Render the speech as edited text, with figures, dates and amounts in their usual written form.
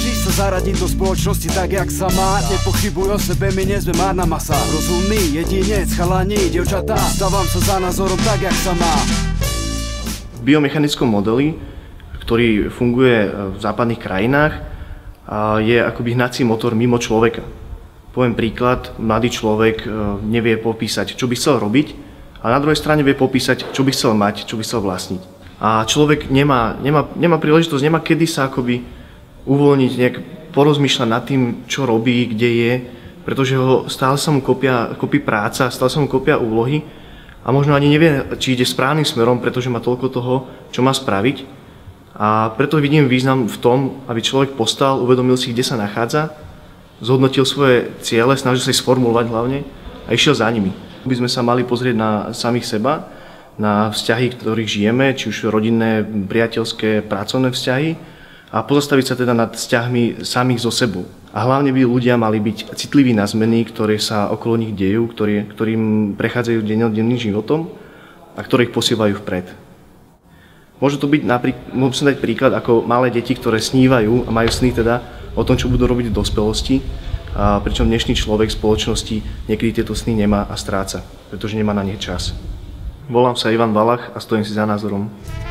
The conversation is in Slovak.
Snažíš sa zaradiť do spoločnosti tak, jak sa má. Nepochybuj o sebe, my nie sme márna masa. Rozumný jedinec, chalani, dievčatá, stávam sa za názorom tak, jak sa má. V biomechanickom modeli, ktorý funguje v západných krajinách, je akoby hnací motor mimo človeka. Poviem príklad, mladý človek nevie popísať, čo by chcel robiť, a na druhej strane vie popísať, čo by chcel mať, čo by chcel vlastniť. A človek nemá príležitosť, nemá kedy sa akoby uvoľniť, nejak porozmýšľať nad tým, čo robí, kde je, pretože stále sa mu kopí práca, stále sa mu kopia úlohy a možno ani nevie, či ide správnym smerom, pretože má toľko toho, čo má spraviť. A preto vidím význam v tom, aby človek postal, uvedomil si, kde sa nachádza, zhodnotil svoje ciele, snažil sa ich sformulovať hlavne a išiel za nimi. By sme sa mali pozrieť na samých seba, na vzťahy, v ktorých žijeme, či už rodinné, priateľské, pracovné vzťahy a pozastaviť sa teda nad vzťahmi samých so sebou. A hlavne by ľudia mali byť citliví na zmeny, ktoré sa okolo nich dejú, ktorým prechádzajú dennodenným životom a ktoré ich posievajú vpred. Môže to byť môžem dať príklad ako malé deti, ktoré snívajú a majú sny teda o tom, čo budú robiť v dospelosti, a pričom dnešný človek v spoločnosti niekedy tieto sny nemá a stráca, pretože nemá na ne čas. Volám sa Ivan Valach a stojím si za názorom.